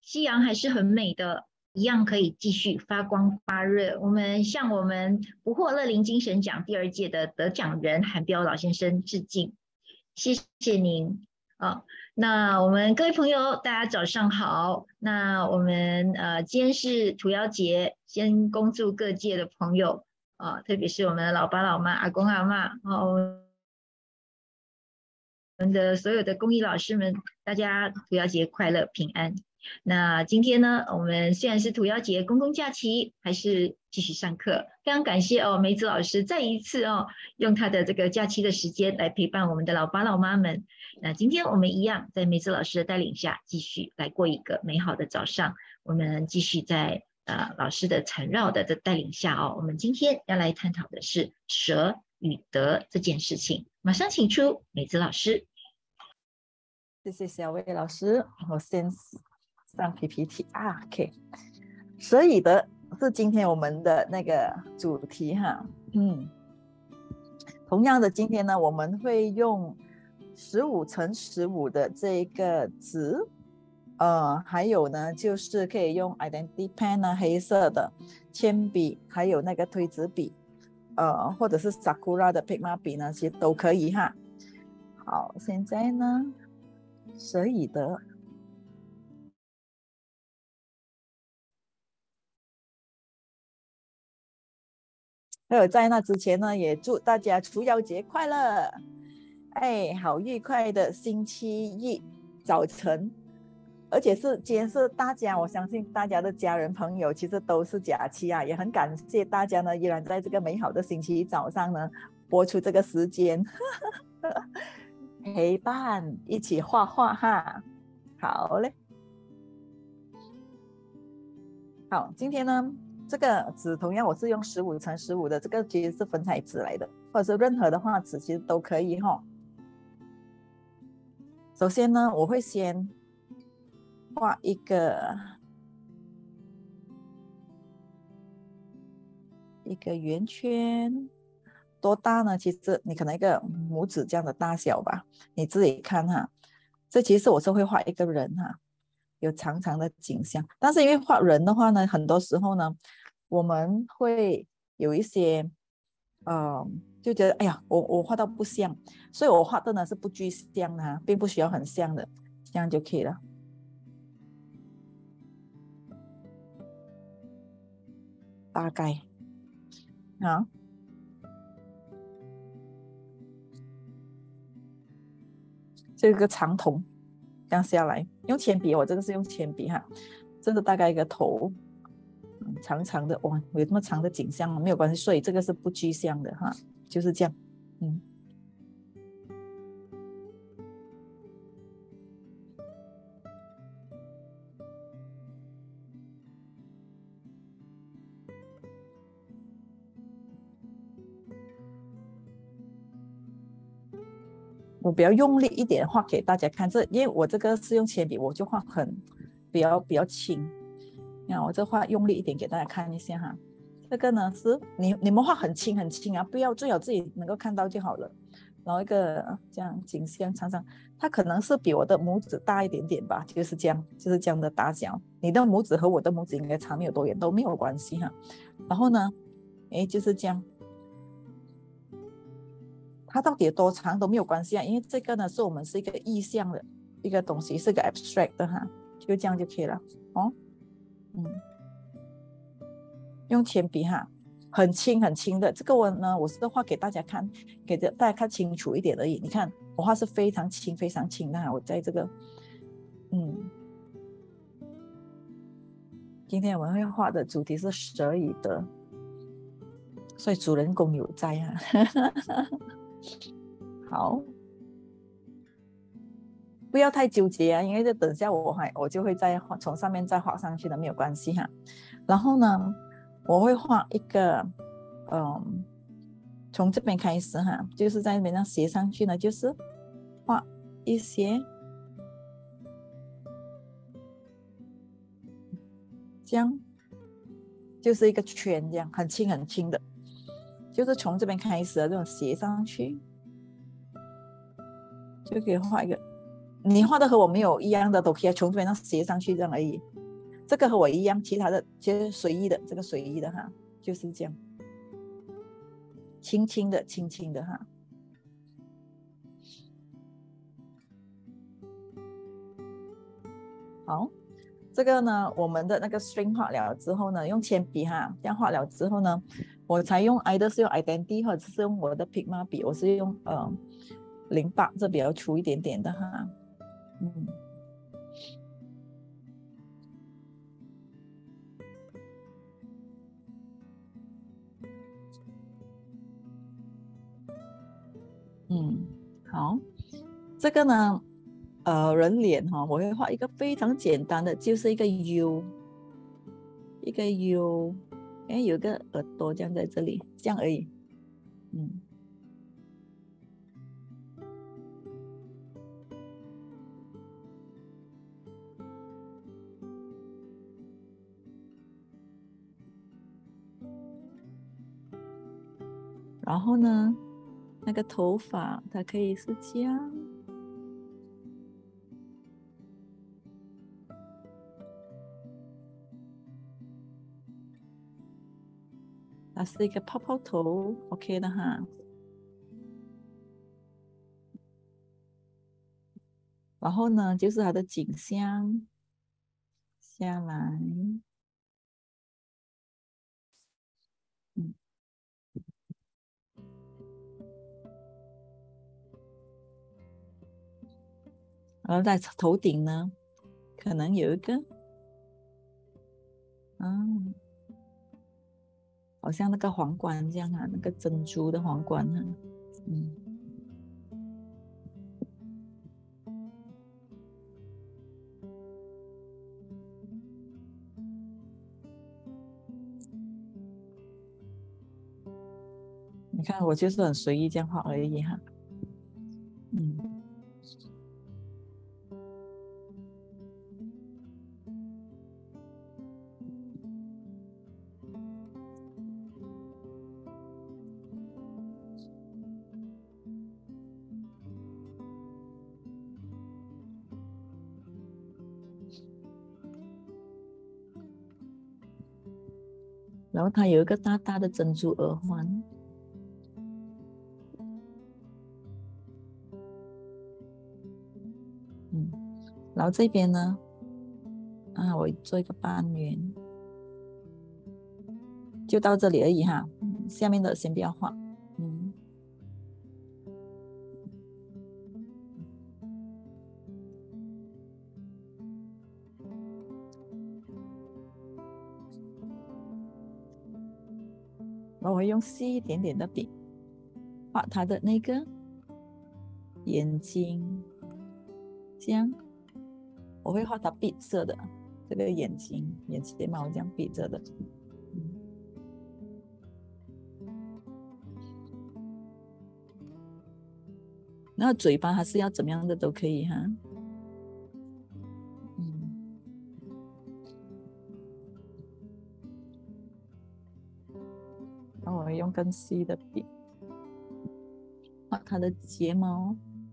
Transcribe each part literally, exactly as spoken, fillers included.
夕阳还是很美的，一样可以继续发光发热。我们向我们不惑乐龄精神奖第二届的得奖人韩彪老先生致敬，谢谢您啊。那我们各位朋友，大家早上好。那我们呃，今天是屠妖节，先恭祝各界的朋友啊，特别是我们的老爸老妈、阿公阿嬷哦。我们的所有的公益老师们，大家屠妖节快乐平安。那今天呢，我们虽然是屠妖节公共假期，还是继续上课。非常感谢哦，梅子老师再一次哦，用他的这个假期的时间来陪伴我们的老爸老妈们。那今天我们一样在梅子老师的带领下，继续来过一个美好的早上。我们继续在呃老师的缠绕的带领下哦，我们今天要来探讨的是舍与得这件事情。马上请出梅子老师。 谢谢小薇老师，我先上 P P T 啊 ，OK。舍与得是今天我们的那个主题哈，嗯，同样的今天呢，我们会用十五乘十五的这个纸，呃，还有呢就是可以用 Identity Pen 啊，黑色的铅笔，还有那个推纸笔，呃，或者是 Sakura 的 Pigma 笔呢，其实都可以哈。好，现在呢。舍与得，还有在那之前呢，也祝大家屠妖节快乐！哎，好愉快的星期一早晨，而且是今天是大家，我相信大家的家人朋友其实都是假期啊，也很感谢大家呢，依然在这个美好的星期一早上呢，播出这个时间陪伴，一起画画哈。好嘞，好，今天呢，这个纸同样我是用十五乘十五的，这个其实是粉彩纸来的，或者是任何的画纸其实都可以哈。首先呢，我会先画一个一个圆圈，多大呢？其实你可能一个拇指这样的大小吧，你自己看哈。这其实我是会画一个人哈。有长长的景象，但是因为画人的话呢，很多时候呢，我们会有一些，呃，就觉得哎呀，我我画到不像，所以我画的呢是不具象的哈，并不需要很像的，这样就可以了。大概，好，这个长筒，这样下来，用铅笔，我这个是用铅笔哈，这个大概一个头。长长的哇，有这么长的景象没有关系，所以这个是不具象的哈，就是这样，嗯。我比较用力一点画给大家看，这因为我这个是用铅笔，我就画很比较比较轻。那我这画用力一点给大家看一下哈。这个呢是你你们画很轻很轻啊，不要最好自己能够看到就好了。然后一个这样景象长长，它可能是比我的拇指大一点点吧，就是这样，就是这样的大小。你的拇指和我的拇指应该差没有多远，都没有关系哈。然后呢，哎，就是这样。它到底有多长都没有关系啊，因为这个呢是我们是一个意象的一个东西，是个 abstract 的哈，就这样就可以了哦。嗯，用铅笔哈，很轻很轻的。这个我呢，我是画给大家看，给大家看清楚一点而已。你看我画是非常轻非常轻的哈，我在这个嗯，今天我们会画的主题是舍与得，所以主人公有在啊。好，不要太纠结啊，因为这等下我还我就会再画从上面再画上去的，没有关系哈。然后呢，我会画一个，嗯，从这边开始哈，就是在那边上斜上去呢，就是画一些这样，就是一个圈这样，很轻很轻的，就是从这边开始的这种斜上去，就可以画一个。 你画的和我没有一样的都可以从边上斜上去这样而已。这个和我一样，其他的其实随意的，这个随意的哈，就是这样，轻轻的，轻轻的哈。好，这个呢，我们的那个 string 画了之后呢，用铅笔哈，这样画了之后呢，我才用 either 是用 Identity 或者是用我的 Pigma 笔，我是用呃零八，这比较粗一点点的哈，嗯。嗯，好，这个呢，呃，人脸哈、哦，我会画一个非常简单的，就是一个 U， 一个 U， 哎，有个耳朵这样在这里，这样而已，嗯。然后呢，那个头发它可以是这样，它是一个泡泡头 ，OK 的哈。然后呢，就是它的颈项下来，嗯，然后在头顶呢，可能有一个，嗯，好像那个皇冠这样啊，那个珍珠的皇冠啊，嗯。你看，我就是很随意这样画而已哈，嗯。然后它有一个大大的珍珠耳环，嗯。然后这边呢，啊，我做一个半圆，就到这里而已哈，下面的先不要画，嗯。然后我会用细一点点的笔画它的那个眼睛，这样我会画它闭着的这个眼睛，眼睫毛这样闭着的，嗯。然后嘴巴还是要怎么样的都可以哈，嗯。然后我会用更细的笔画它的睫毛，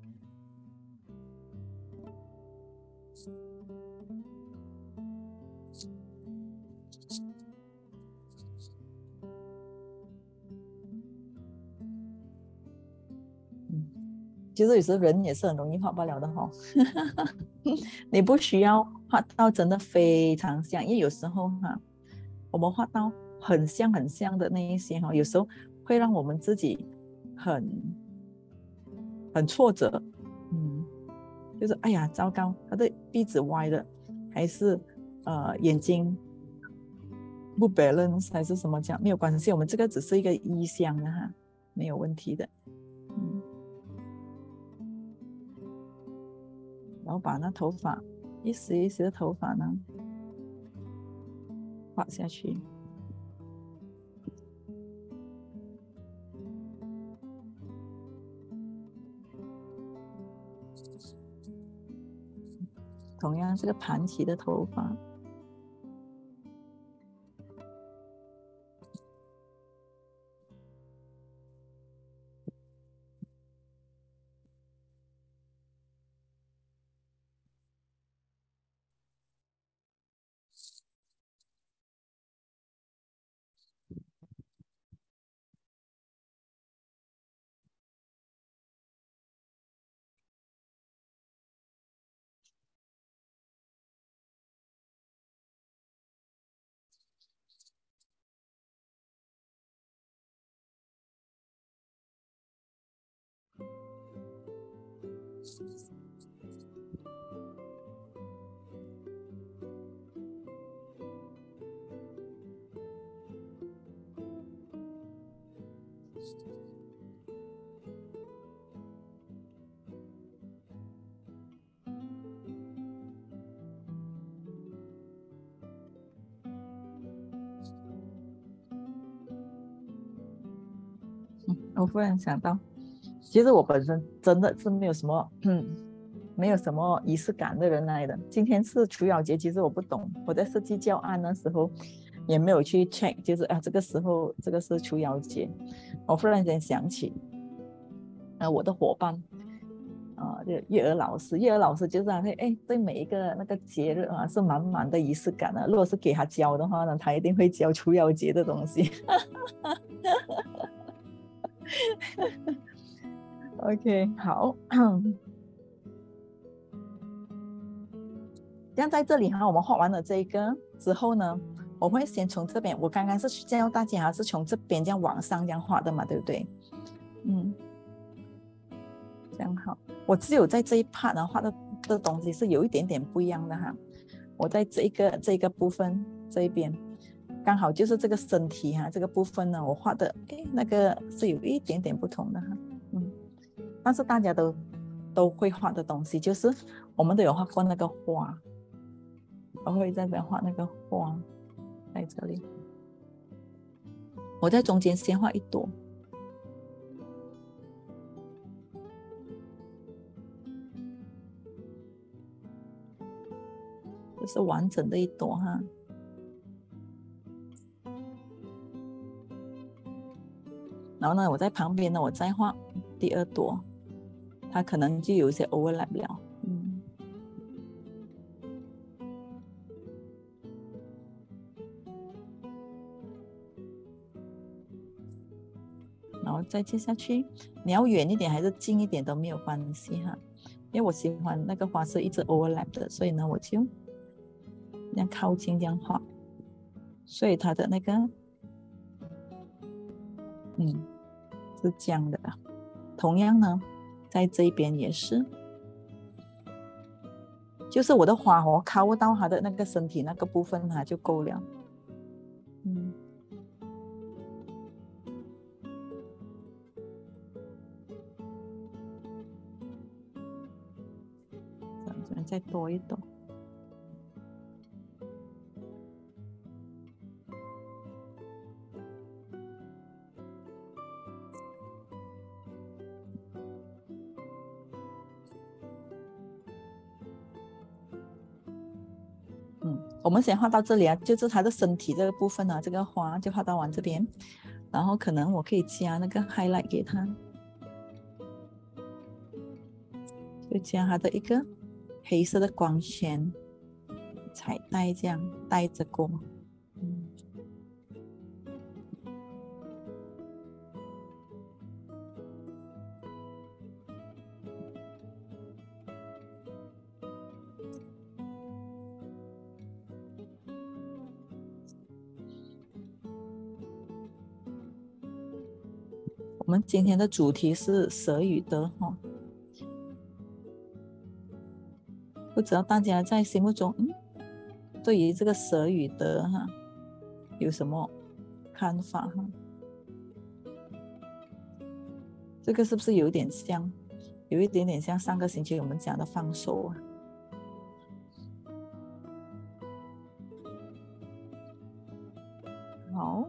嗯。其实有时候人也是很容易画不了的哈、哦，你不需要画到真的非常像，因为有时候哈，我们画到很像很像的那一些哈，有时候会让我们自己很很挫折，嗯，就是哎呀糟糕，他的鼻子歪了，还是呃眼睛不 balance 还是什么讲，没有关系，我们这个只是一个意向的哈，没有问题的，嗯。然后把那头发一丝一丝的头发呢画下去，同样是个盘起的头发， 我忽然想到，其实我本身真的是没有什么，嗯，没有什么仪式感的人来的。今天是除妖节，其实我不懂，我在设计教案的时候也没有去 check，就是啊，这个时候这个是除妖节。我忽然间想起，呃，我的伙伴。啊、呃，就月儿老师，月儿老师就是会哎，对每一个那个节日啊是满满的仪式感的。如果是给他教的话呢，他一定会教除妖节的东西。OK， 好。这样在这里哈，我们画完了这个之后呢，我会先从这边，我刚刚是教大家是从这边这样往上这样画的嘛，对不对？嗯，这样好。我只有在这一 part 呢画的的东西是有一点点不一样的哈。我在这一个这一个部分这一边，刚好就是这个身体哈，这个部分呢，我画的诶那个是有一点点不同的哈，嗯，但是大家都都会画的东西，就是我们都有画过那个花，我会在这边画那个花，在这里，我在中间先画一朵。这是完整的一朵哈，然后呢，我在旁边呢，我再画第二朵，它可能就有一些 overlap 了，嗯，然后再接下去，你要远一点还是近一点都没有关系哈，因为我喜欢那个花是一直 overlap 的，所以呢，我就这样靠近这样画，所以它的那个，嗯，是这样的。同样呢，在这边也是，就是我的花哦，靠到它的那个身体那个部分它就够了，嗯。再多一朵。嗯，我们先画到这里啊，就是它的身体这个部分啊，这个花就画到完这边，然后可能我可以加那个 highlight 给它，就加它的一个黑色的光圈，彩带这样带着过。嗯，我们今天的主题是舍与得哈，不知道大家在心目中，嗯，对于这个舍与得哈有什么看法哈？这个是不是有点像，有一点点像上个星期我们讲的放手啊？好。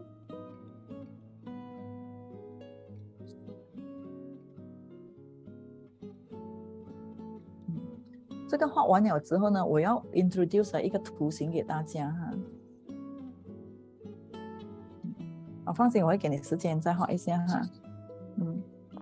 这个画完了之后呢，我要 introduce 一个图形给大家哈。啊，放心，我会给你时间再画一下哈。嗯。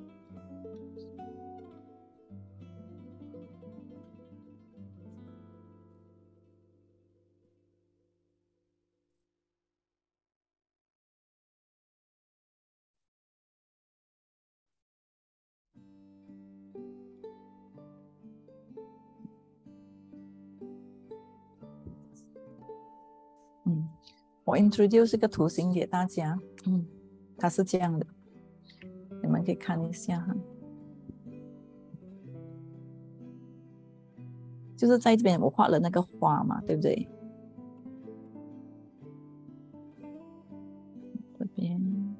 嗯，我 introduce 一个图形给大家，嗯，它是这样的，你们可以看一下哈，就是在这边我画了那个花嘛，对不对？这边，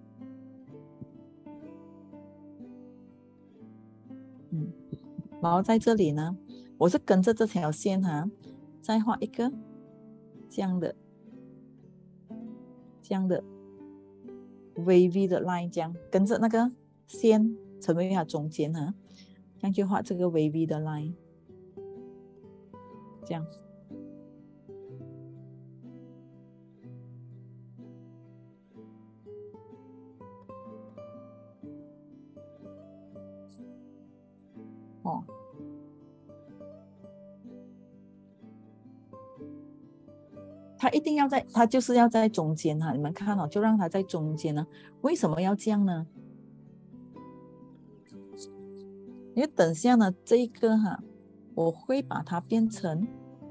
嗯，然后在这里呢，我是跟着这条线哈，再画一个这样的。这样的 wavy 的 line， 这样跟着那个线成为它中间哈，这样就画这个 wavy 的 line， 这样。哦，它一定要在，它就是要在中间哈，你们看哦，就让它在中间呢。为什么要这样呢？因为等下呢，这一个哈，我会把它变成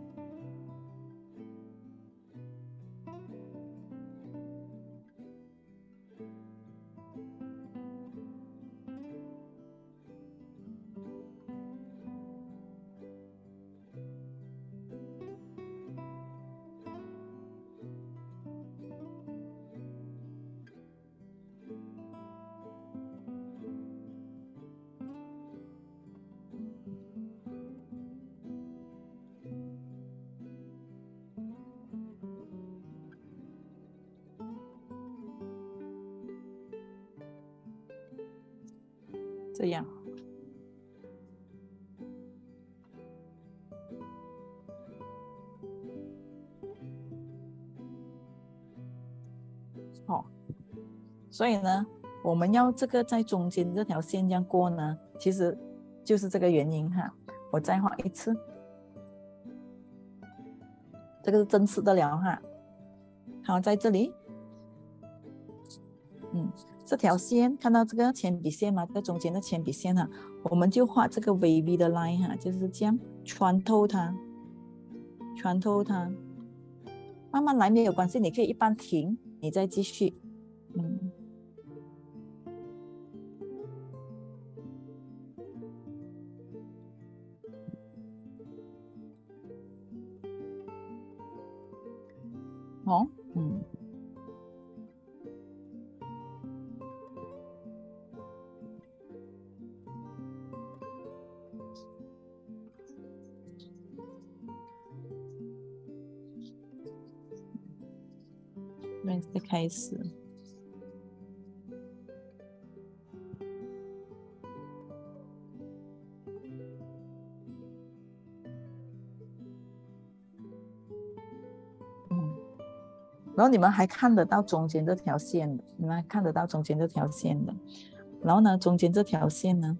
这样。好，所以呢，我们要这个在中间这条线这样过呢，其实就是这个原因哈。我再画一次，这个是正式的了哈。好，在这里，嗯，这条线看到这个铅笔线吗？这中间的铅笔线哈，我们就画这个 wavy 的 line 哈，就是这样穿透它，穿透它，慢慢来没有关系，你可以一半停，你再继续，嗯。哦，嗯，那再开始。嗯，然后你们还看得到中间这条线的，你们还看得到中间这条线的。然后呢，中间这条线呢，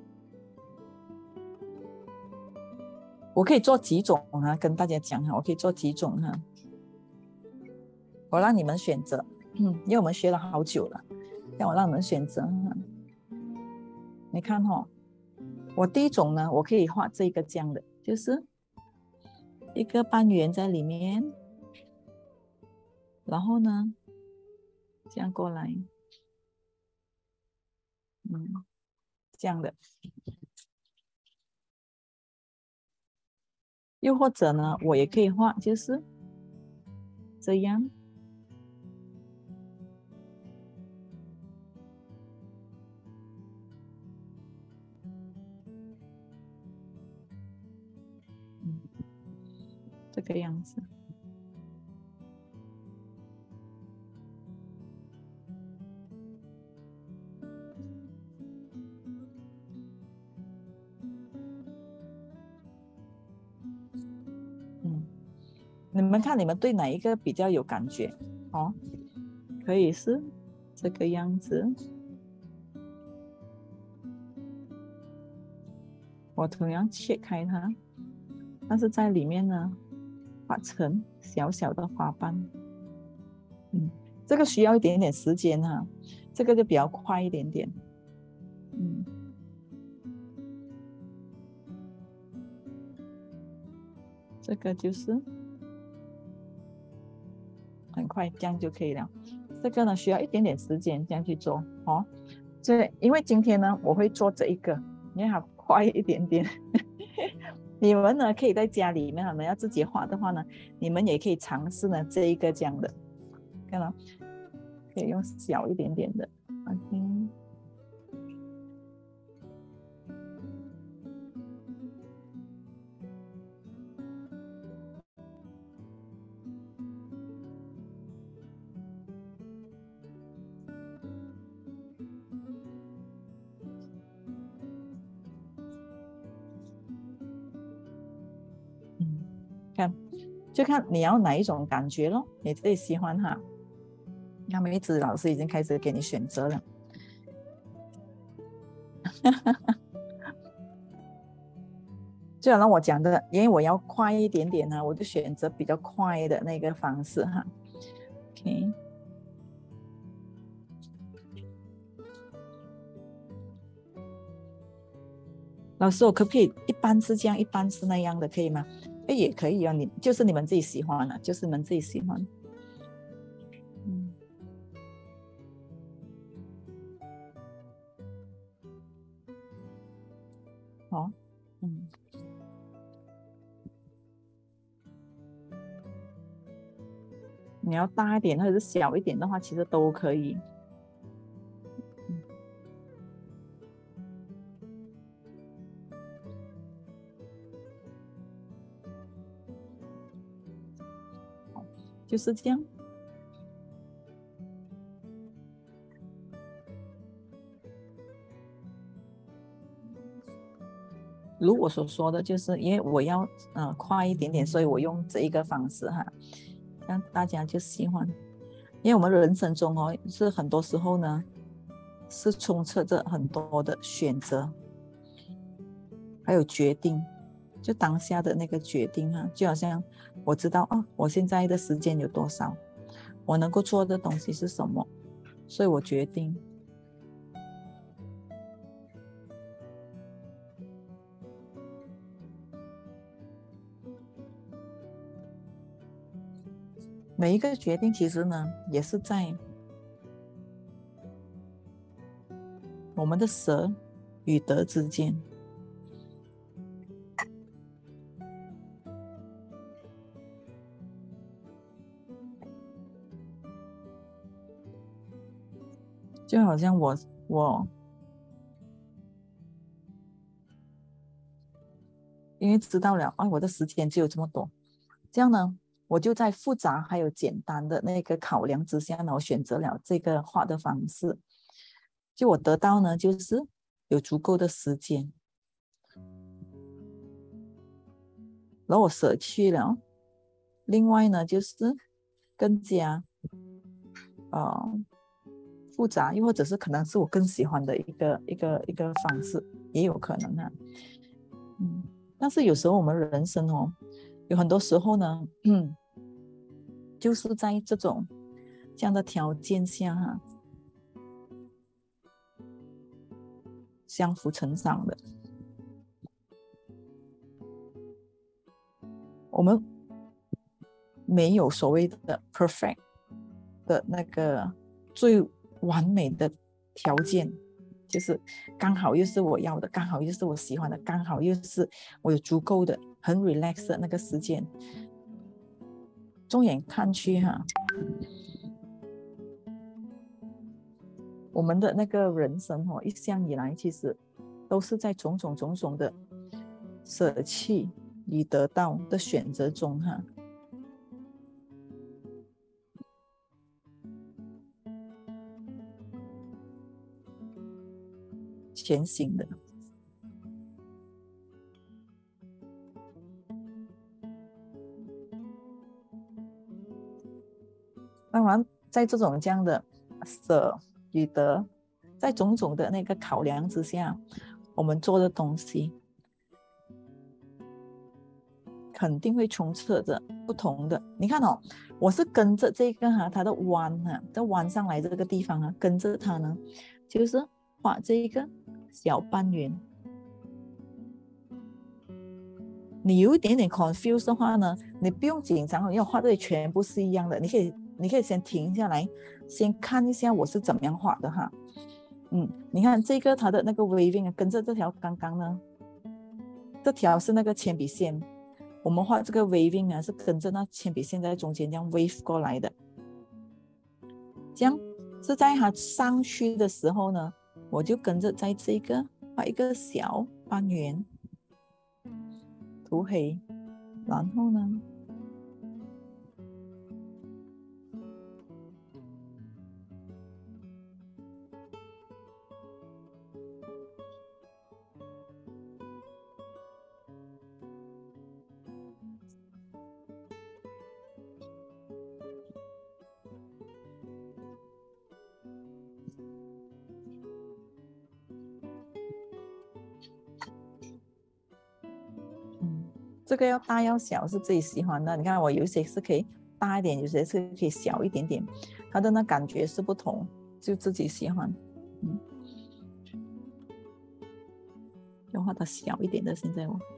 我可以做几种啊？跟大家讲哈，我可以做几种哈，我让你们选择。嗯，因为我们学了好久了，让我让你们选择哈。你看哈、哦，我第一种呢，我可以画这个这样的，就是一个半圆在里面，然后呢，这样过来，嗯，这样的。又或者呢，我也可以画，就是这样。嗯，这个样子。嗯，你们看，你们对哪一个比较有感觉？哦，可以是这个样子。我同样切开它，但是在里面呢，画成小小的花瓣。嗯，这个需要一点点时间哈，这个就比较快一点点。嗯，这个就是很快，这样就可以了。这个呢，需要一点点时间这样去做哦。这因为今天呢，我会做这一个，因为它快一点点。你们呢，可以在家里面，你们要自己画的话呢，你们也可以尝试呢这一个这样的，看到，可以用小一点点的 ，OK。 就看你要哪一种感觉咯，你自己喜欢哈。那梅子老师已经开始给你选择了。就好像我讲的，因为我要快一点点呢，我就选择比较快的那个方式哈。OK， 老师，我可不可以一般是这样，一般是那样的，可以吗？哎，也可以啊，你就是你们自己喜欢的，就是你们自己喜欢。嗯，好，嗯。你要大一点或者是小一点的话，其实都可以。嗯，就是这样。如我所说的，就是因为我要呃快一点点，所以我用这一个方式哈，让大家就喜欢。因为我们人生中哦，是很多时候呢，是充斥着很多的选择，还有决定，就当下的那个决定哈，就好像我知道哦，我现在的时间有多少，我能够做的东西是什么，所以我决定。每一个决定其实呢，也是在我们的舍与得之间。就好像我我因为知道了，啊，我的时间只有这么多，这样呢，我就在复杂还有简单的那个考量之下呢，我选择了这个画的方式。就我得到呢，就是有足够的时间，然后我舍去了。另外呢，就是更加呃复杂，又或者是可能是我更喜欢的一个一个一个方式，也有可能啊。嗯，但是有时候我们人生哦，有很多时候呢，嗯，就是在这种这样的条件下哈、啊，相辅成长的。我们没有所谓的 perfect 的那个最完美的条件，就是刚好又是我要的，刚好又是我喜欢的，刚好又是我有足够的很 relax 的那个时间。纵眼看去哈，我们的那个人生哦，一向以来其实都是在种种种种的舍弃与得到的选择中哈前行的。当然，在这种这样的舍与得，在种种的那个考量之下，我们做的东西肯定会充斥着不同的。你看哦，我是跟着这个哈、啊，它的弯哈，这弯上来这个地方啊，跟着它呢，就是画这一个小半圆。你有一点点 confused 的话呢，你不用紧张，因为我画这里全部是一样的，你可以你可以先停下来，先看一下我是怎么样画的哈。嗯，你看这个它的那个 waving 啊，跟着这条刚刚呢，这条是那个铅笔线，我们画这个 waving 啊，是跟着那铅笔线在中间这样 wave 过来的。这样是在它上去的时候呢，我就跟着在这个画一个小半圆，涂黑，然后呢， 这个要大要小是自己喜欢的。你看我有一些是可以大一点，有些是可以小一点点，它的那感觉是不同，就自己喜欢。嗯，要画它小一点的，现在我。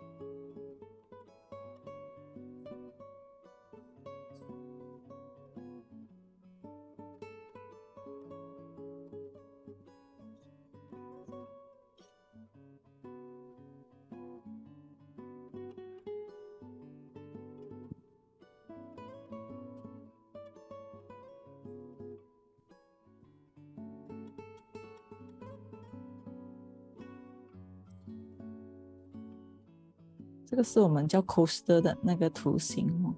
这个是我们叫 coaster 的那个图形哦。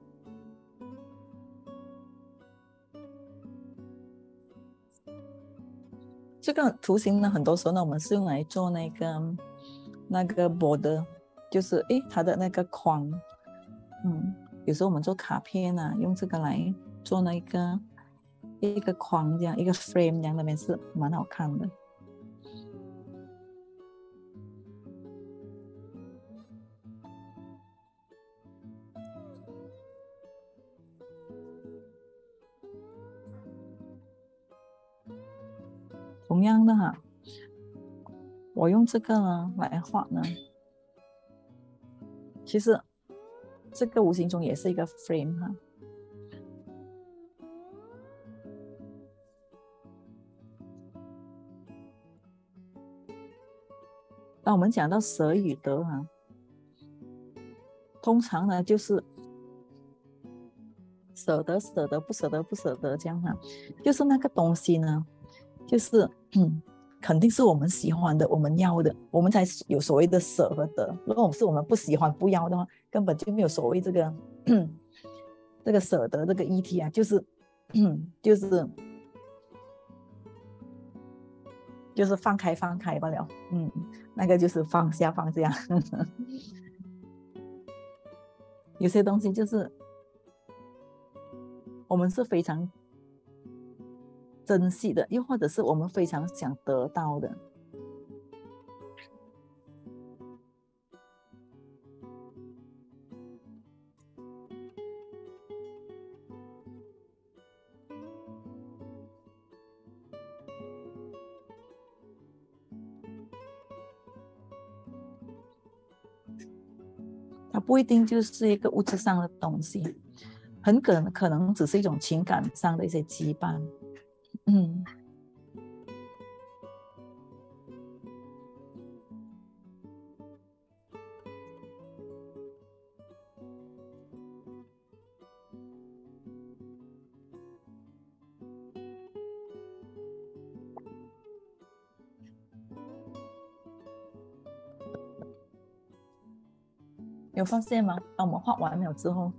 这个图形呢，很多时候呢，我们是用来做那个那个 border， 就是诶它的那个框，嗯，有时候我们做卡片啊，用这个来做那个一个框这样，一个 frame 这样，那边是蛮好看的。同样的哈，我用这个呢来画呢，其实这个无形中也是一个 frame 哈。当我们讲到舍与得哈，通常呢就是舍得舍得不舍得不舍得这样哈，就是那个东西呢，就是嗯。肯定是我们喜欢的，我们要的，我们才有所谓的舍和得。如果是我们不喜欢、不要的话，根本就没有所谓这个这个舍得这个议题啊，就是就是就是放开放开罢了，嗯，那个就是放下放下。有些东西就是我们是非常珍惜的，又或者是我们非常想得到的。它不一定就是一个物质上的东西，很可能可能只是一种情感上的一些羁绊。嗯，有发现吗？当我们画完了之后，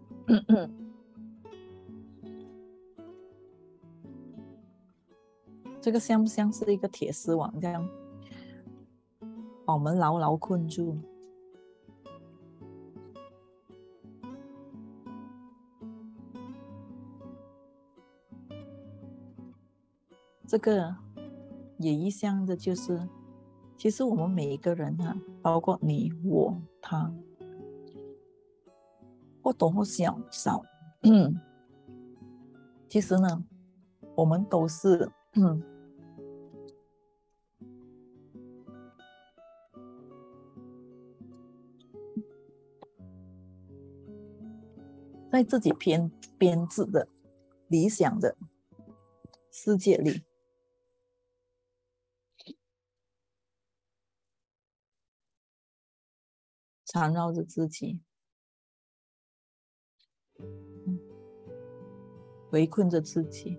这个像不像是一个铁丝网这样，把我们牢牢困住？这个也一样的就是，其实我们每一个人啊，包括你、我、他，或多或少少，嗯，其实呢，我们都是，嗯，在自己编编制的理想的世界里，缠绕着自己，围困着自己。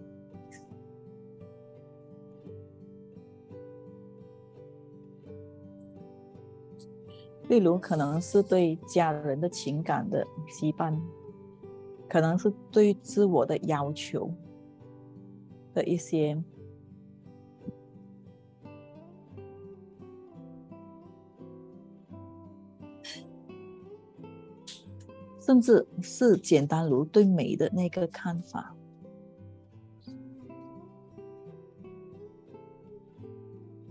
例如，可能是对家人的情感的羁绊，可能是对自我的要求的一些甚至是简单如对美的那个看法。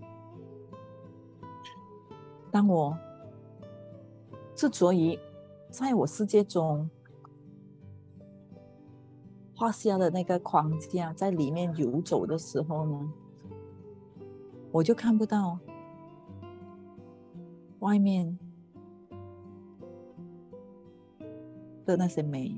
当我执着于在我世界中画下的那个框架在里面游走的时候呢，我就看不到外面的那些美。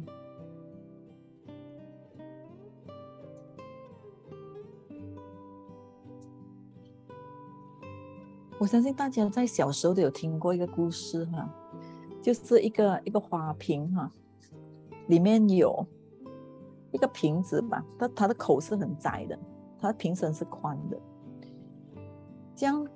我相信大家在小时候都有听过一个故事哈，就是一个一个花瓶哈，里面有一个瓶子吧，它它的口是很窄的，它的瓶身是宽的，这样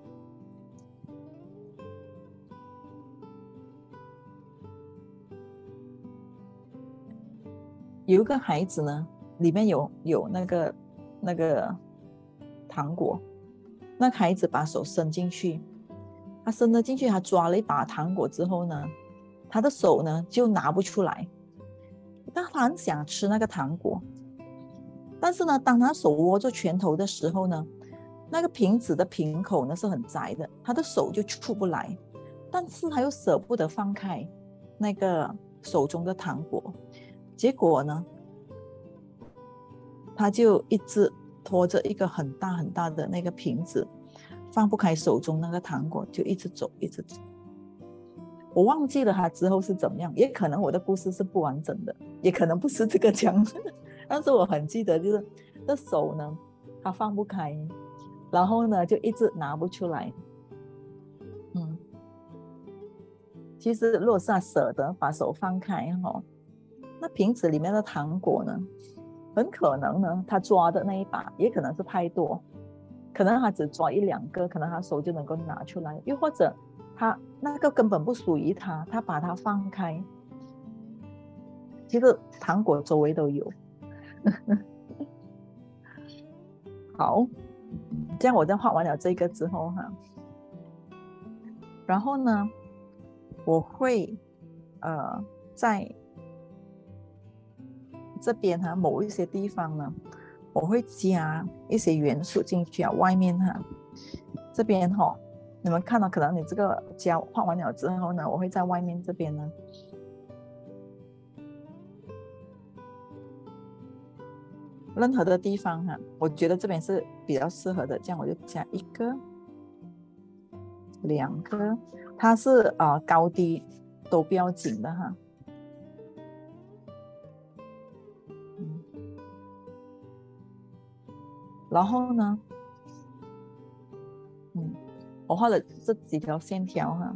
有一个孩子呢，里面有有那个那个糖果，那个孩子把手伸进去，他伸了进去，他抓了一把糖果之后呢，他的手呢就拿不出来，但他很想吃那个糖果，但是呢，当他手握住拳头的时候呢，那个瓶子的瓶口呢是很窄的，他的手就出不来，但是他又舍不得放开那个手中的糖果，结果呢，他就一直拖着一个很大很大的那个瓶子，放不开手中那个糖果，就一直走一直走。我忘记了他之后是怎么样，也可能我的故事是不完整的，也可能不是这个这样，但是我很记得就是这手呢他放不开，然后呢就一直拿不出来。嗯，其实如果是他舍得把手放开哦，那瓶子里面的糖果呢，很可能呢他抓的那一把也可能是太多，可能他只抓一两个，可能他手就能够拿出来，又或者他那个根本不属于他，他把它放开，其实糖果周围都有。好，这样我在画完了这个之后哈，然后呢，我会呃在这边哈某一些地方呢，我会加一些元素进去啊。外面哈这边哈，你们看到可能你这个加画完了之后呢，我会在外面这边呢，任何的地方哈，我觉得这边是比较适合的，这样我就加一个、两个，它是啊、呃、高低都不要紧的哈。嗯，然后呢，嗯，我画了这几条线条哈。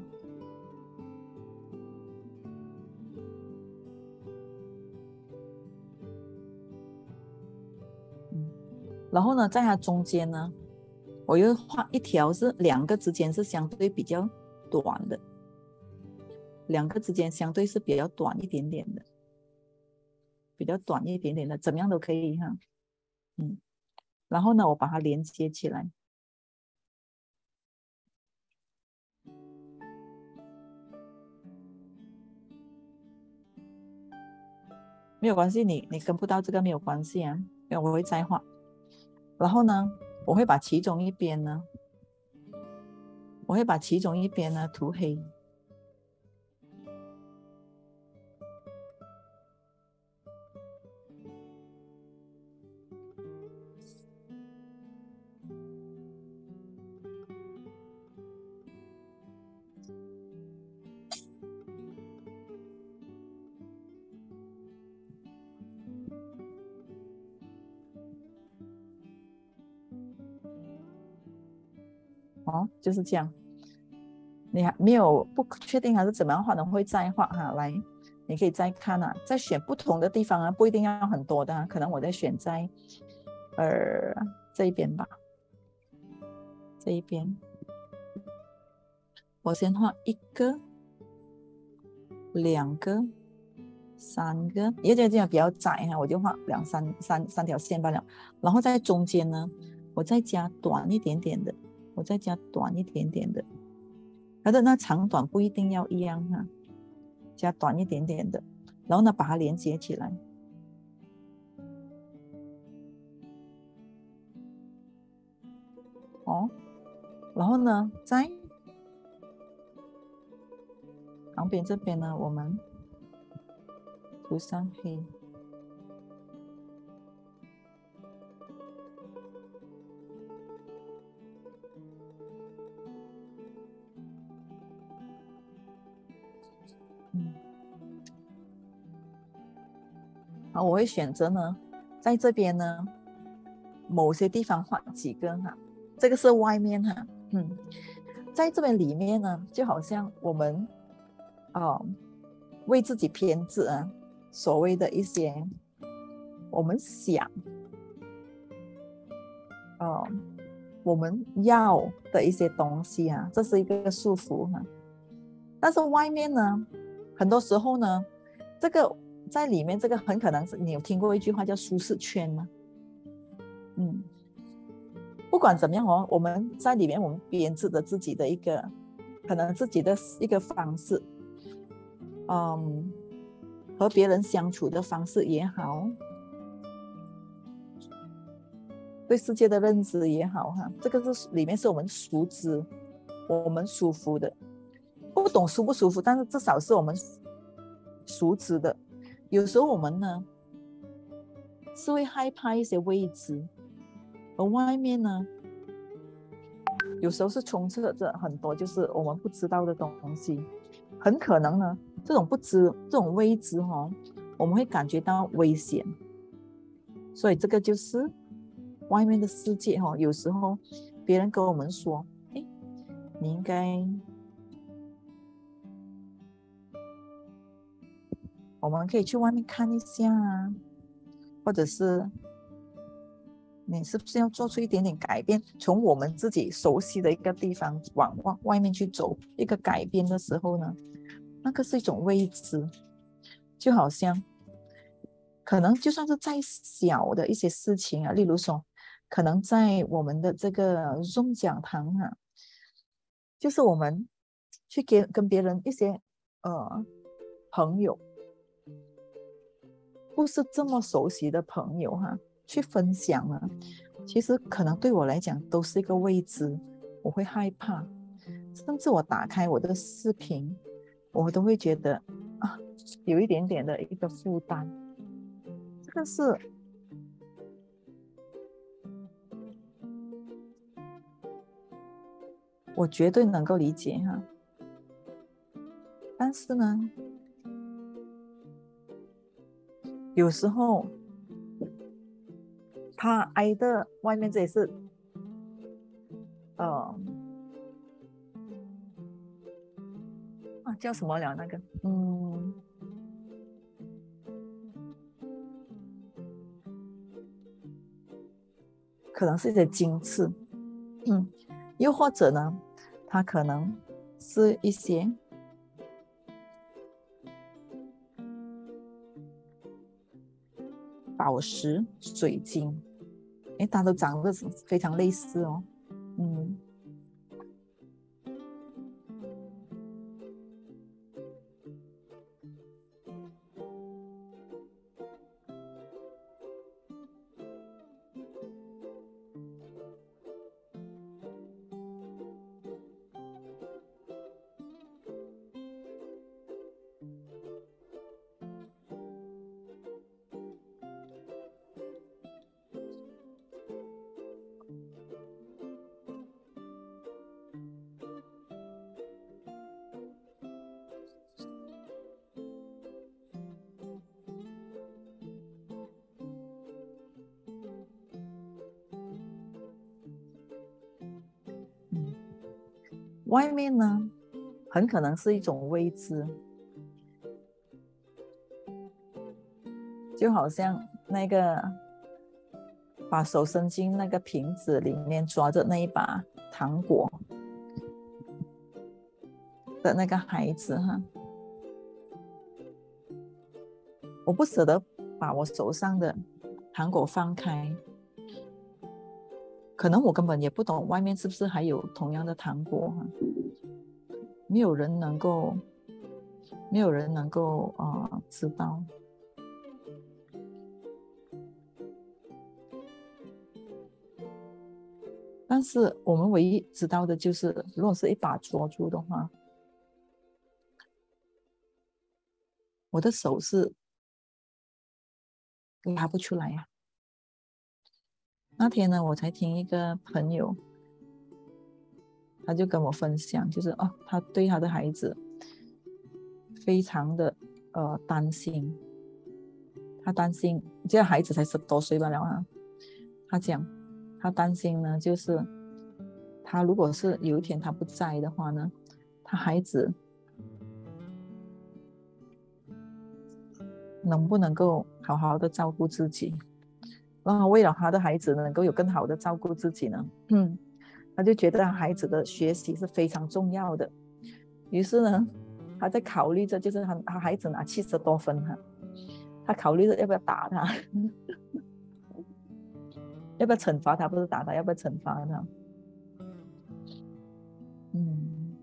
然后呢，在它中间呢，我又画一条是两个之间是相对比较短的，两个之间相对是比较短一点点的，比较短一点点的，怎么样都可以哈。嗯，然后呢，我把它连接起来。没有关系，你你跟不到这个没有关系啊，因为我会再画。然后呢，我会把其中一边呢，我会把其中一边呢涂黑。哦，就是这样。你还没有不确定还是怎么样画的，会再画哈。来，你可以再看啊，再选不同的地方啊，不一定要很多的、啊，可能我再选在呃这一边吧，这一边，我先画一个、两个、三个，因为这个地方比较窄哈，我就画两三三三条线罢了。然后在中间呢，我再加短一点点的，我再加短一点点的。它的那长短不一定要一样哈，加短一点点的，然后呢把它连接起来。哦，然后呢在旁边这边呢，我们涂上黑。嗯，好，我会选择呢，在这边呢，某些地方画几个哈，这个是外面哈，嗯，在这边里面呢，就好像我们啊、呃、为自己编制啊，所谓的一些我们想呃我们要的一些东西啊，这是一个束缚哈。但是外面呢，很多时候呢，这个在里面这个很可能是你有听过一句话叫舒适圈吗？嗯，不管怎么样哦，我们在里面我们编织的自己的一个可能自己的一个方式，嗯，和别人相处的方式也好，对世界的认知也好哈，这个是里面是我们熟知，我们舒服的，不懂舒不舒服，但是至少是我们熟知的。有时候我们呢是会害怕一些未知，而外面呢有时候是充斥着很多就是我们不知道的东西，很可能呢这种不知这种未知哦，我们会感觉到危险，所以这个就是外面的世界哦，有时候别人跟我们说，哎，你应该，我们可以去外面看一下啊，或者是你是不是要做出一点点改变，从我们自己熟悉的一个地方往外面去走一个改变的时候呢，那个是一种未知，就好像可能就算是再小的一些事情啊，例如说可能在我们的这个 Zoom 讲堂啊，就是我们去给跟别人一些呃朋友不是这么熟悉的朋友哈、啊，去分享啊，其实可能对我来讲都是一个未知，我会害怕，甚至我打开我的视频，我都会觉得啊，有一点点的一个负担，这个是我绝对能够理解哈。但是呢，有时候他挨的外面这也是呃啊叫什么了那个嗯可能是一些荆刺，嗯，又或者呢，它可能是一些宝石、水晶，哎，它都长得非常类似哦，嗯。嗯，外面呢，很可能是一种未知，就好像那个把手伸进那个瓶子里面抓着那一把糖果的那个孩子哈，我不舍得把我手上的糖果放开，可能我根本也不懂外面是不是还有同样的糖果哈，没有人能够，没有人能够啊、呃、知道。但是我们唯一知道的就是，如果是一把捉住的话，我的手是拉不出来呀、啊。那天呢，我才听一个朋友，他就跟我分享，就是哦，他对他的孩子非常的呃担心，他担心这个孩子才十多岁罢了啊，他讲他担心呢，就是他如果是有一天他不在的话呢，他孩子能不能够好好的照顾自己，然后为了他的孩子能够有更好的照顾自己呢，嗯，他就觉得孩子的学习是非常重要的，于是呢，他在考虑着，就是他他孩子拿七十多分哈，他考虑着要不要打他，要不要惩罚他，不是打他，要不要惩罚他？嗯，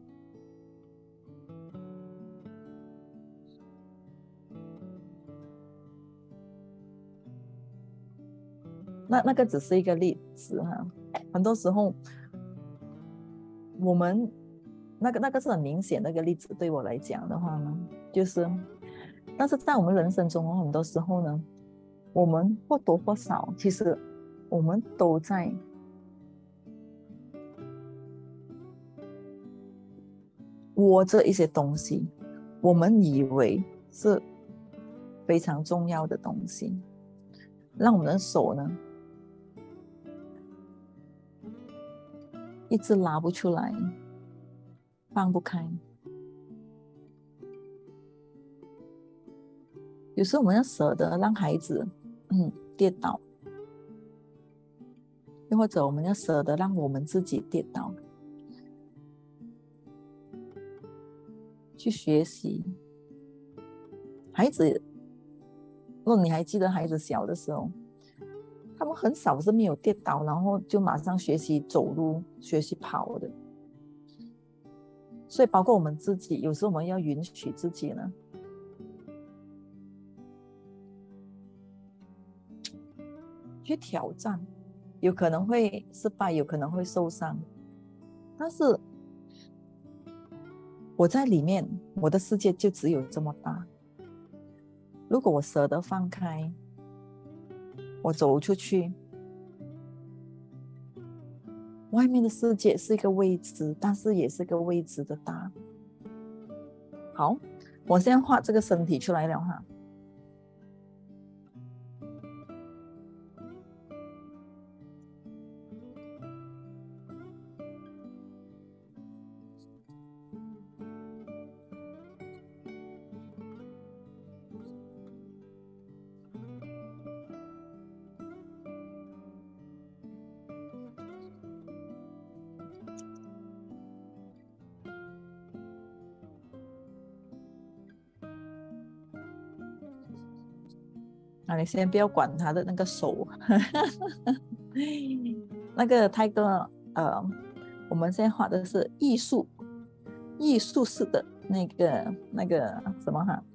那那个只是一个例子哈，很多时候我们那个那个是很明显的一个例子，对我来讲的话呢，就是，但是在我们人生中很多时候呢，我们或多或少，其实我们都在握着一些东西，我们以为是非常重要的东西，让我们的手呢一直拉不出来，放不开。有时候我们要舍得让孩子嗯跌倒，又或者我们要舍得让我们自己跌倒，去学习。孩子，如果你还记得孩子小的时候，他们很少是没有跌倒，然后就马上学习走路、学习跑的。所以包括我们自己，有时候我们要允许自己呢，去挑战，有可能会失败，有可能会受伤，但是我在里面，我的世界就只有这么大。如果我舍得放开，我走出去，外面的世界是一个未知，但是也是个未知的大。好，我现在画这个身体出来了哈。啊，你先不要管他的那个手，那个泰哥，呃，我们现在画的是艺术，艺术式的那个那个什么哈。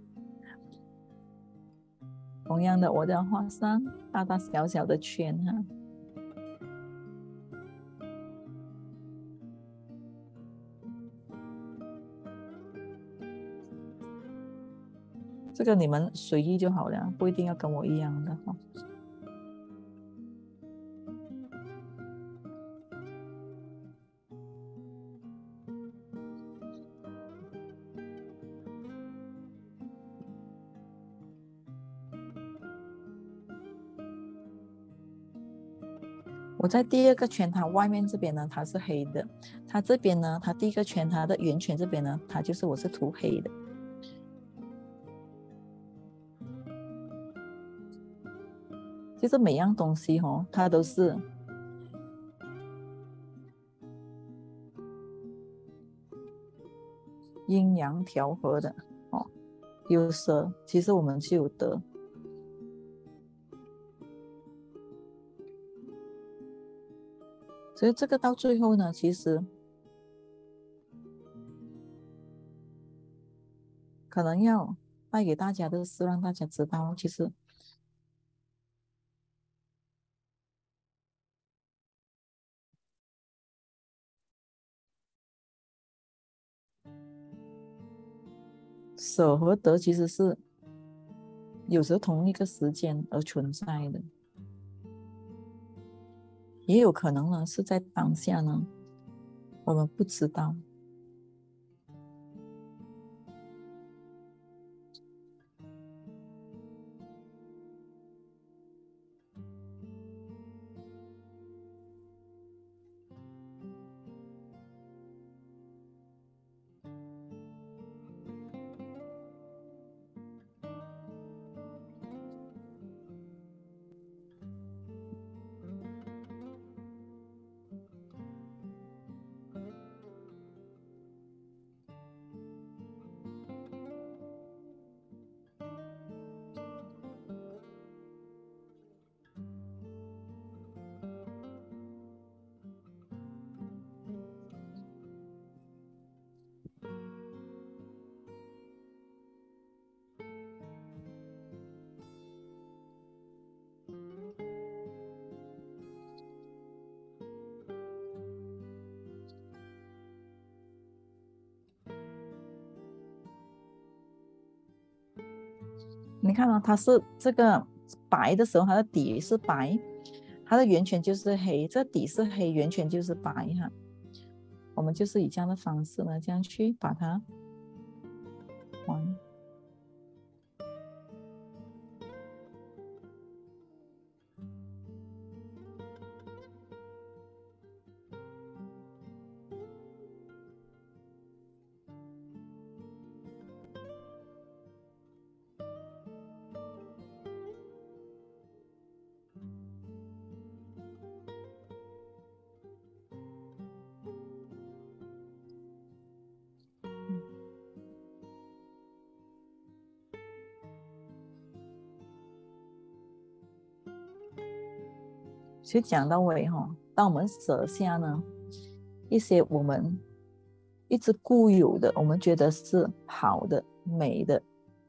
同样的，我要画上大大小小的圈哈。这个你们随意就好了，不一定要跟我一样的哈。我在第二个圈，它外面这边呢，它是黑的；它这边呢，它第一个圈，它的圆圈这边呢，它就是我是涂黑的。其实每样东西哦，它都是阴阳调和的哦，有舍，其实我们就有得。所以这个到最后呢，其实可能要带给大家的是让大家知道，其实舍和得其实是有时候同一个时间而存在的，也有可能呢是在当下呢，我们不知道。你看到、哦、它是这个白的时候，它的底是白，它的圆圈就是黑，这底是黑，圆圈就是白哈。我们就是以这样的方式呢，这样去把它玩。其实讲到尾哈，当我们舍下呢一些我们一直固有的，我们觉得是好的、美的、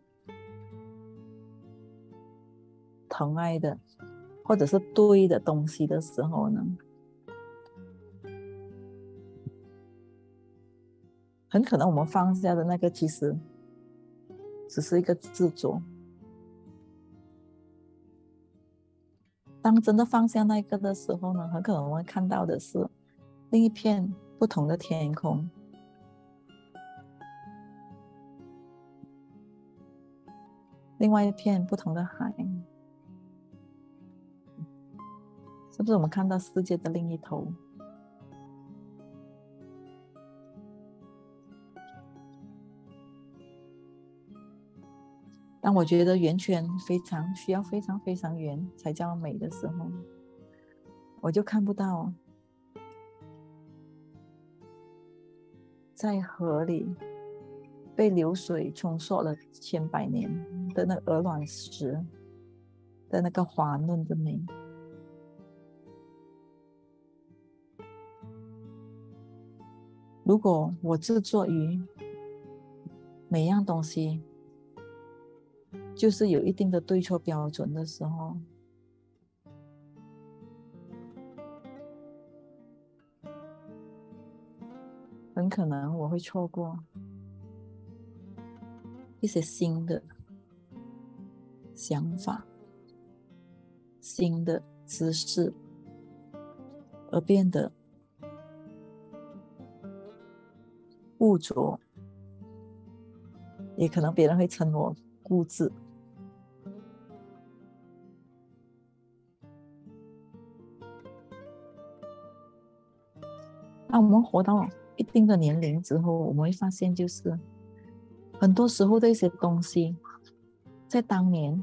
疼爱的，或者是对的东西的时候呢，很可能我们放下的那个其实只是一个执着。当真的放下那个的时候呢，很可能我们看到的是另一片不同的天空，另外一片不同的海，是不是我们看到世界的另一头？当我觉得圆圈非常需要非常非常圆才叫美的时候，我就看不到在河里被流水冲刷了千百年的那鹅卵石的那个滑嫩的美。如果我执着于每样东西就是有一定的对错标准的时候，很可能我会错过一些新的想法、新的知识，而变得固着，也可能别人会称我固执。当我们活到一定的年龄之后，我们会发现就是很多时候的一些东西在当年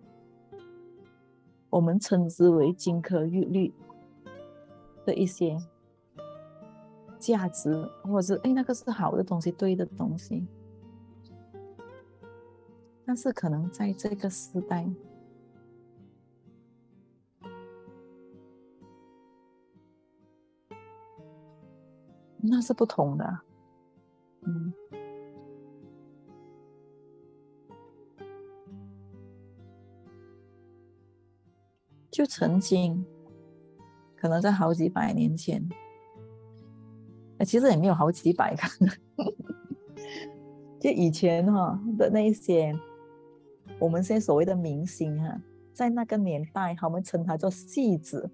我们称之为金科玉律的一些价值，或者是哎，那个是好的东西，对的东西，但是可能在这个时代那是不同的。嗯，就曾经可能在好几百年前，其实也没有好几百个就以前、哦、的那些我们现在所谓的明星哈、啊，在那个年代，他们称他做戏子。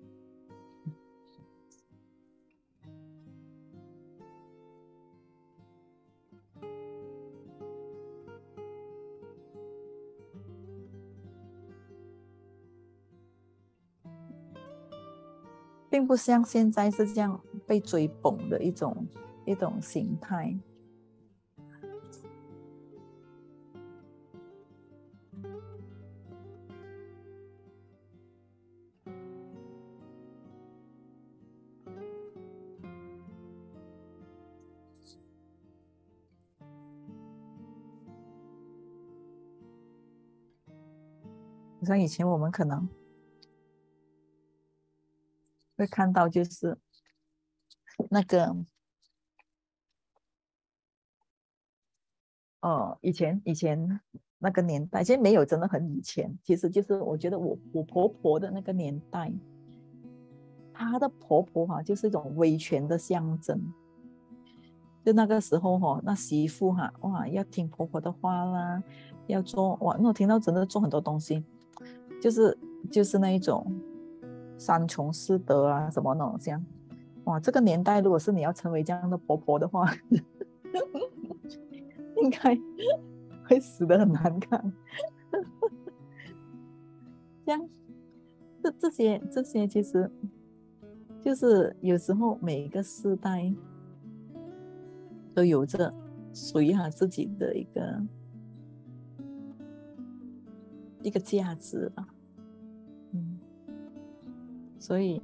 并不像现在是这样被追捧的一种一种形态。像以前我们可能会看到，就是那个，呃，以前以前那个年代，其实没有真的很以前，其实就是我觉得我我婆婆的那个年代，她的婆婆哈、啊，就是一种威权的象征。就那个时候哈、哦，那媳妇哈、啊，哇，要听婆婆的话啦，要做哇，那我听到真的做很多东西，就是就是那一种三从四德啊，什么那种这样。哇，这个年代如果是你要成为这样的婆婆的话，应该会死得很难看。这样，这这些这些其实就是有时候每一个世代都有着属于他自己的一个一个价值吧。嗯，所以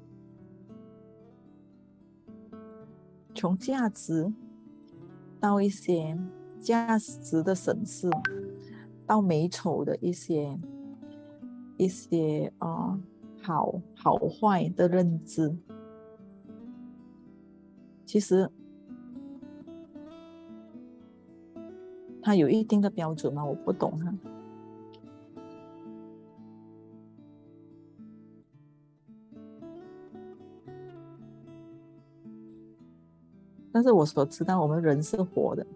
从价值到一些价值的审视，到美丑的一些一些呃好好坏的认知，其实它有一定的标准吗？我不懂哈。但是我所知道，我们人是活的。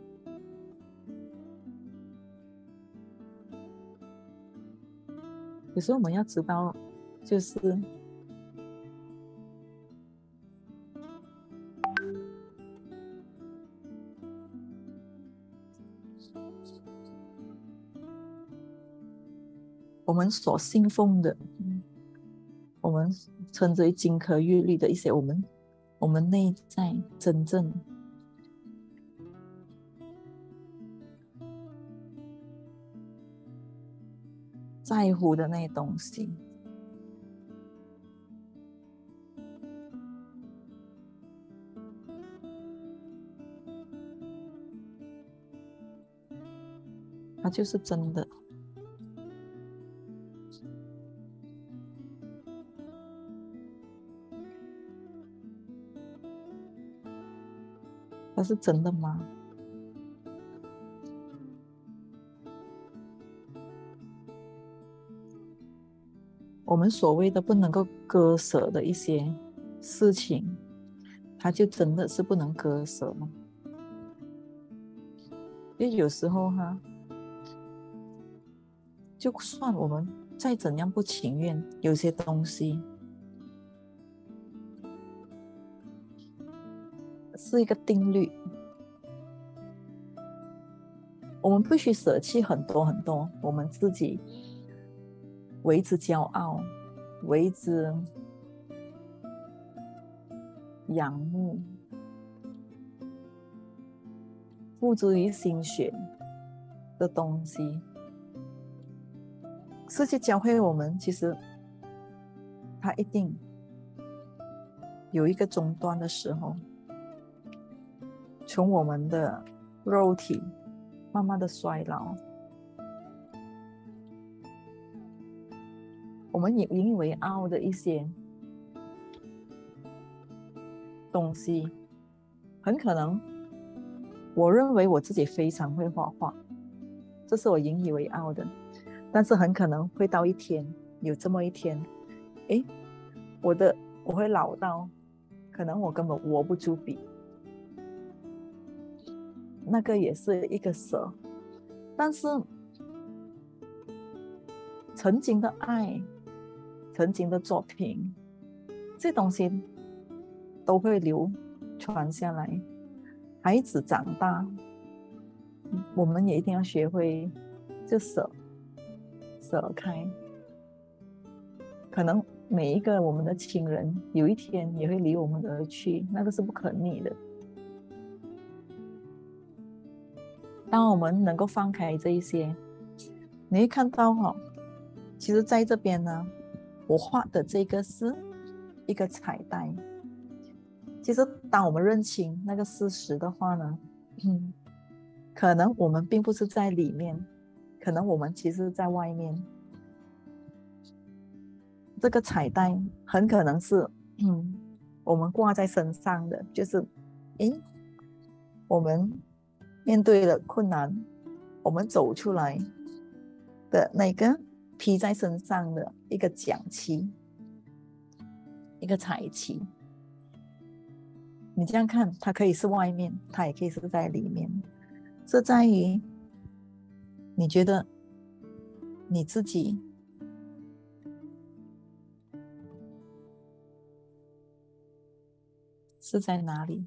有时候我们要知道，就是我们所信奉的，我们称之为金科玉律的一些，我们我们内在真正在乎的那些东西，它就是真的。它是真的吗？我们所谓的不能够割舍的一些事情，它就真的是不能割舍吗？因为有时候哈，就算我们再怎样不情愿，有些东西是一个定律，我们必须舍弃很多很多我们自己为之骄傲、为之仰慕、付诸于心血的东西。世界教会我们，其实它一定有一个终端的时候，从我们的肉体慢慢的衰老，我们引以为傲的一些东西，很可能我认为我自己非常会画画，这是我引以为傲的，但是很可能会到一天，有这么一天，诶，我的我会老到可能我根本握不住笔，那个也是一个舍。但是曾经的爱，曾经的作品，这东西都会流传下来。孩子长大，我们也一定要学会就舍舍开。可能每一个我们的亲人有一天也会离我们而去，那个是不可逆的。当我们能够放开这一些，你会看到哈、哦，其实在这边呢，我画的这个是一个彩带。其实当我们认清那个事实的话呢，嗯，可能我们并不是在里面，可能我们其实在外面。这个彩带很可能是嗯，我们挂在身上的，就是诶，我们面对了困难，我们走出来的那个披在身上的一个奖旗，一个彩旗。你这样看，它可以是外面，它也可以是在里面。这在于你觉得你自己是在哪里？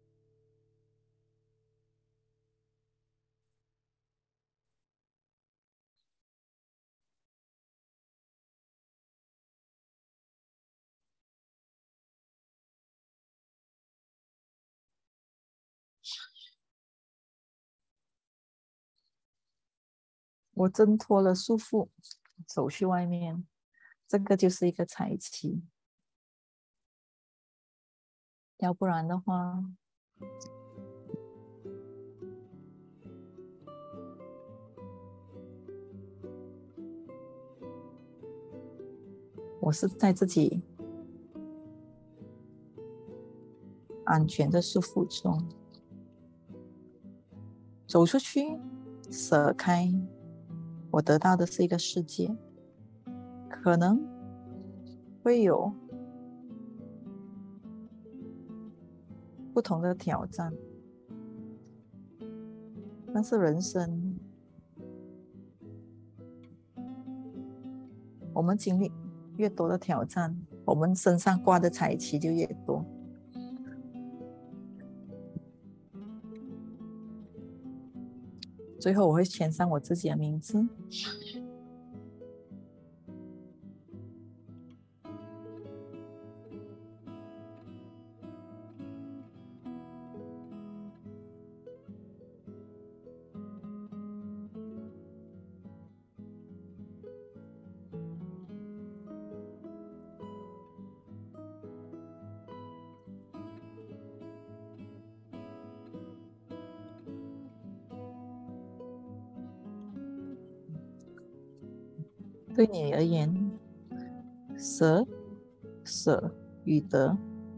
我挣脱了束缚，走去外面，这个就是一个彩旗。要不然的话，我是在自己安全的束缚中走出去，舍开，我得到的是一个世界，可能会有不同的挑战，但是人生我们经历越多的挑战，我们身上挂的彩旗就越多。最后我会签上我自己的名字。对你而言，舍舍与得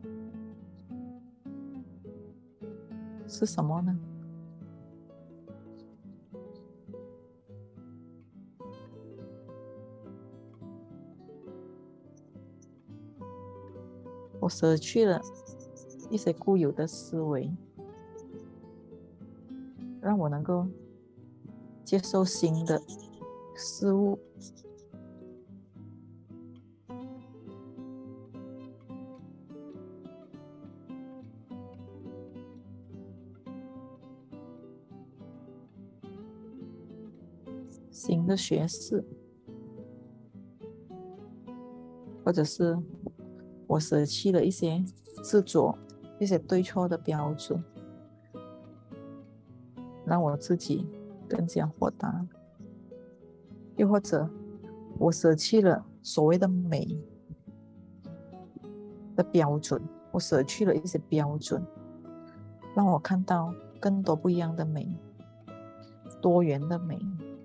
是什么呢？我舍去了一些固有的思维，让我能够接受新的事物。新的学识，或者是我舍弃了一些执着，一些对错的标准，让我自己更加豁达。又或者我舍弃了所谓的美的标准，我舍去了一些标准，让我看到更多不一样的美，多元的美。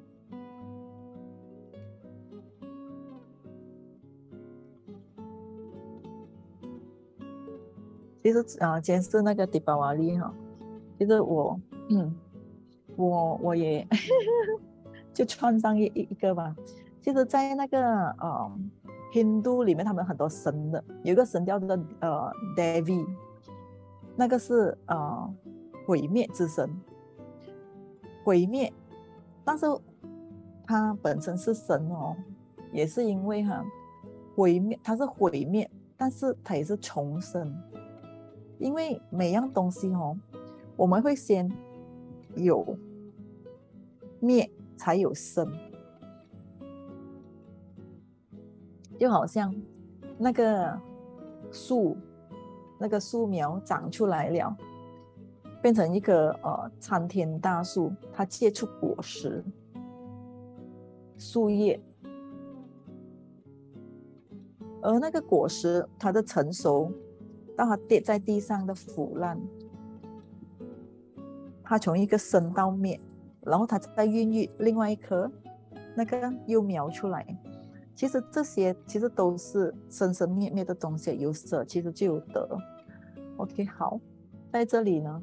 其实啊，今天是那个迪巴瓦利哈，其实我嗯，我我也就穿上一一个吧。其实，在那个呃印度里面，他们很多神的，有一个神叫做呃 Devi， 那个是呃毁灭之神，毁灭，但是他本身是神哦， 也是因为哈毁灭，它是毁灭，但是它也是重生。因为每样东西哦，我们会先有灭才有生，就好像那个树，那个树苗长出来了，变成一棵呃参天大树，它结出果实、树叶，而那个果实它的成熟到它跌在地上的腐烂，它从一个生到灭，然后它再孕育另外一颗那个幼苗出来。其实这些其实都是生生灭灭的东西，有舍其实就有得。 OK， 好，在这里呢，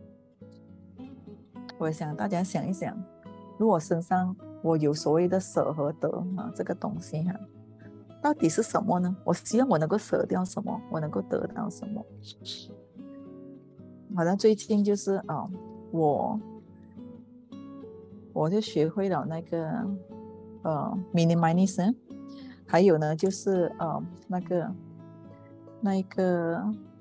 我想大家想一想，如果身上我有所谓的舍和得啊，这个东西哈、啊，到底是什么呢？我希望我能够舍掉什么，我能够得到什么。好像最近就是啊、哦，我我就学会了那个呃 minimalism， 还有呢就是呃那个那个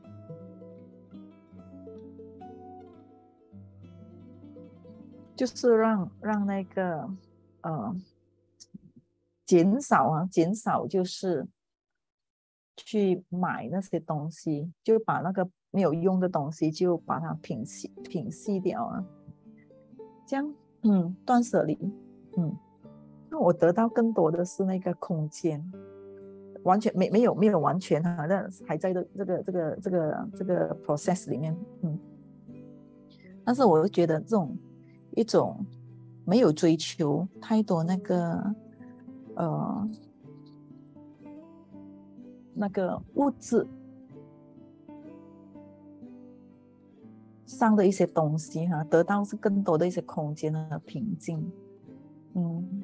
就是让让那个呃减少啊减少就是去买那些东西，就把那个没有用的东西就把它品析品析掉啊，这样嗯断舍离，嗯，那我得到更多的是那个空间，完全没没有没有完全哈，那还在这这个这个这个这个 process 里面，嗯，但是我就觉得这种一种没有追求太多那个呃那个物质上的一些东西哈，得到是更多的一些空间和平静，嗯，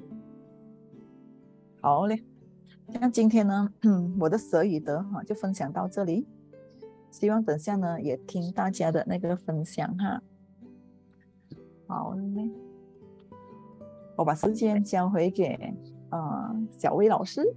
好嘞。那今天呢，嗯，我的舍与得哈就分享到这里，希望等下呢也听大家的那个分享哈。好嘞，我把时间交回给呃小薇老师。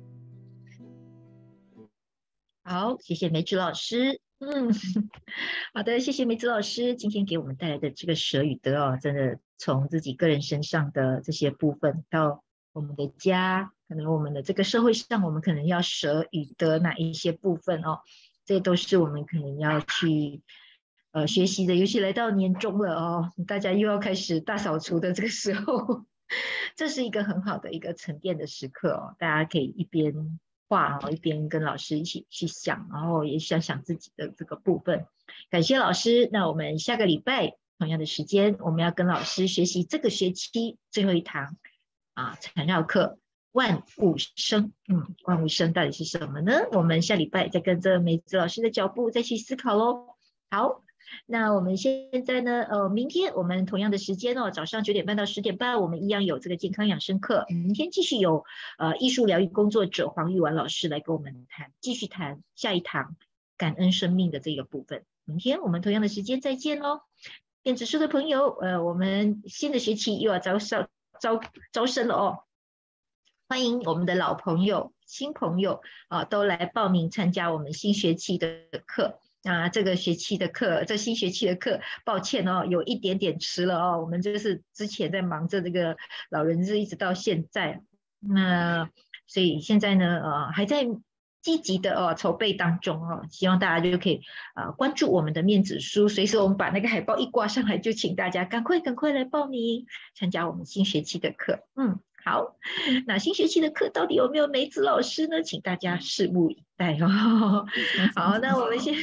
好，谢谢梅子老师。嗯，好的，谢谢梅子老师今天给我们带来的这个舍与得哦，真的从自己个人身上的这些部分到我们的家，可能我们的这个社会上，我们可能要舍与得哪一些部分哦，这都是我们可能要去呃学习的。尤其来到年终了哦，大家又要开始大扫除的这个时候，这是一个很好的一个沉淀的时刻哦，大家可以一边画，然后一边跟老师一起去想，然后也想想自己的这个部分。感谢老师，那我们下个礼拜同样的时间，我们要跟老师学习这个学期最后一堂啊缠绕课万物生。嗯，万物生到底是什么呢？我们下礼拜再跟着梅子老师的脚步再去思考咯。好，那我们现在呢，呃，明天我们同样的时间哦，早上九点半到十点半，我们一样有这个健康养生课。明天继续有呃艺术疗愈工作者黄玉婉老师来跟我们谈，继续谈下一堂感恩生命的这个部分。明天我们同样的时间再见哦。电子书的朋友，呃，我们新的学期又要招招招招生了哦，欢迎我们的老朋友、新朋友啊、呃，都来报名参加我们新学期的课。那这个学期的课，这新学期的课，抱歉哦，有一点点迟了哦。我们就是之前在忙着这个老人日，一直到现在，那所以现在呢，呃，还在积极的哦筹备当中哦。希望大家就可以呃关注我们的面子书，随时我们把那个海报一挂上来，就请大家赶快赶快来报名参加我们新学期的课。嗯，好，那新学期的课到底有没有梅子老师呢？请大家拭目以待哦。好，那我们先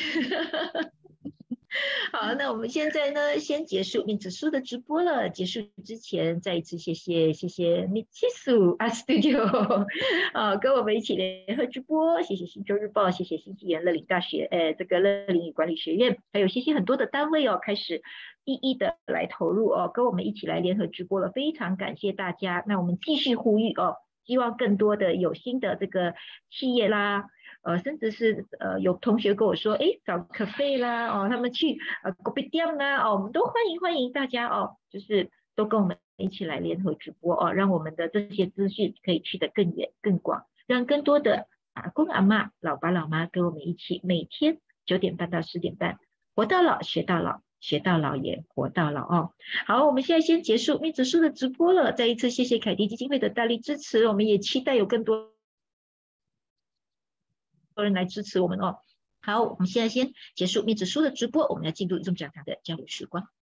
好，那我们现在呢，先结束面子书的直播了。结束之前，再一次谢谢谢谢米奇苏 Art Studio 啊，跟我们一起联合直播。谢谢新洲日报，谢谢新纪元乐龄大学，呃，这个乐龄与管理学院，还有谢谢很多的单位哦，开始一一的来投入哦，跟我们一起来联合直播了，非常感谢大家。那我们继续呼吁哦，希望更多的有新的这个企业啦。呃，甚至是呃有同学跟我说，哎，找咖啡啦，哦，他们去呃咖啡店啦，哦，我们都欢迎欢迎大家哦，就是都跟我们一起来联合直播哦，让我们的这些资讯可以去得更远更广。 让更多的阿公阿嬷、老爸老妈跟我们一起，每天九点半到十点半，活到老学到老，学到老也活到老哦。好，我们现在先结束密子书的直播了。再一次谢谢凯蒂基金会的大力支持，我们也期待有更多人来支持我们哦。好，我们现在先结束密子书的直播，我们要进入一种讲堂的交流时光。